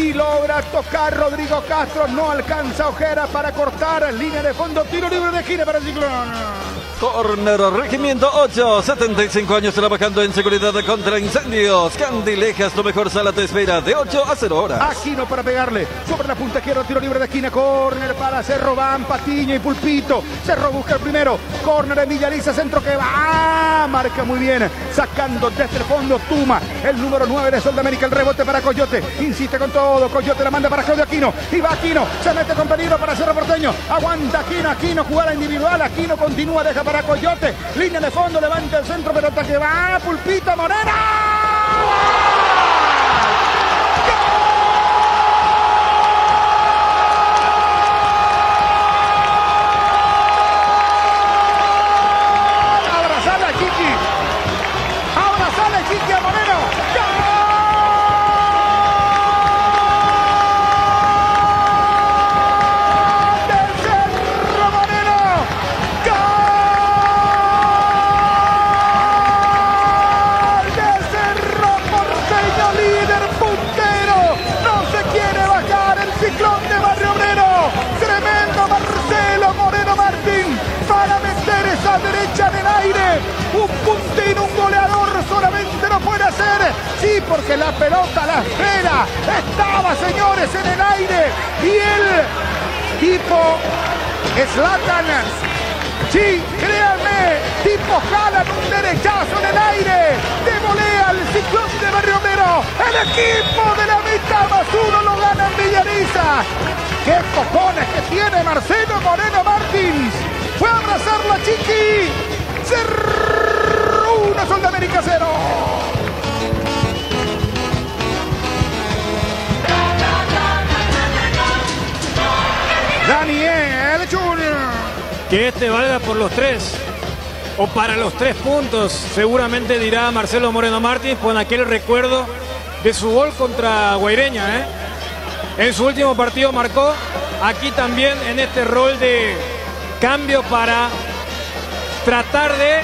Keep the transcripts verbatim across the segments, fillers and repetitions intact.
y logra tocar Rodrigo Castro. No alcanza Ojeda para cortar. Línea de fondo, tiro libre de esquina para el Ciclón. Corner, Regimiento ocho, setenta y cinco años trabajando en seguridad contra incendios. Candilejas, lo mejor sala te espera de ocho a cero horas. Aquino para pegarle sobre la punta izquierda, tiro libre de esquina, córner para Cerro, van Patiño y Pulpito. Cerro busca el primero, córner de Villaliza, centro que va, ¡ah! Marca muy bien, sacando desde el fondo Tuma, el número nueve de Sol de América, el rebote para Coyote, insiste con todo, Coyote la manda para Claudio Aquino, y va Aquino, se mete con peligro para Cerro Porteño, aguanta Aquino, Aquino jugada individual, Aquino continúa, deja para Coyote, línea de fondo, levanta el centro, pelota que va, Pulpito Morena. Derecha en el aire, un puntero, un goleador solamente no puede hacer, sí, porque la pelota, la esfera, estaba, señores, en el aire, y el tipo Zlatan, sí, créanme, tipo jalan un derechazo en el aire, de volea al Ciclón de Barriomero, el equipo de la mitad más uno lo gana en Villaliza. ¡Qué cojones que tiene Marcelo Moreno Martins! Fue a abrazar la Chiqui. Cerro uno, Sol de América cero. Daniel Junior. Que este valga por los tres. O para los tres puntos. Seguramente dirá Marcelo Moreno Martins con aquel recuerdo de su gol contra Guaireña. ¿eh? En su último partido marcó. Aquí también en este rol de cambio para tratar de,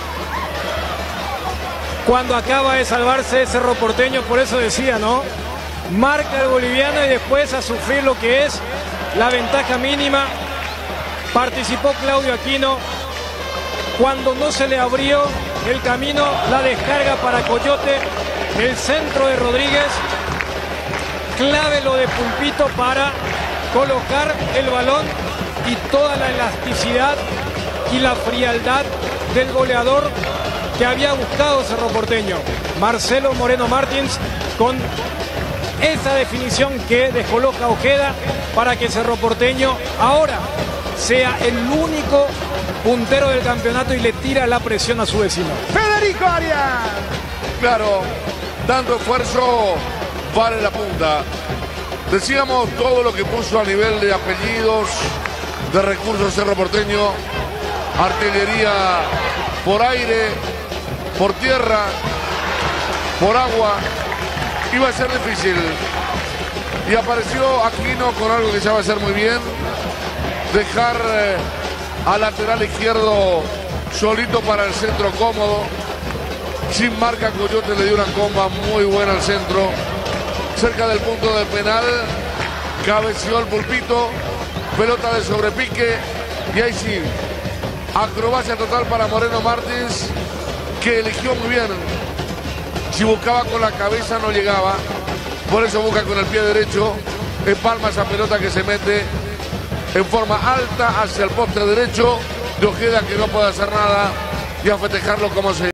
cuando acaba de salvarse Cerro Porteño, por eso decía, ¿no? Marca el boliviano y después a sufrir lo que es la ventaja mínima. Participó Claudio Aquino. Cuando no se le abrió el camino, la descarga para Coyote, el centro de Rodríguez, clave lo de Pulpito para colocar el balón y toda la elasticidad y la frialdad del goleador que había buscado Cerro Porteño. Marcelo Moreno Martins con esa definición que descoloca Ojeda para que Cerro Porteño ahora sea el único puntero del campeonato y le tira la presión a su vecino. Federico Arias. Claro, dando esfuerzo vale la punta. Decíamos todo lo que puso a nivel de apellidos, de recursos Cerro Porteño, artillería por aire, por tierra, por agua, iba a ser difícil. Y apareció Aquino con algo que sabe hacer muy bien, dejar eh, al lateral izquierdo solito para el centro cómodo, sin marca. Coyote le dio una comba muy buena al centro, cerca del punto del penal, cabeció el Pulpito, pelota de sobrepique, y ahí sí, acrobacia total para Moreno Martins, que eligió muy bien. Si buscaba con la cabeza no llegaba, por eso busca con el pie derecho, empalma esa pelota que se mete en forma alta hacia el poste derecho de Ojeda, que no puede hacer nada, y a festejarlo como se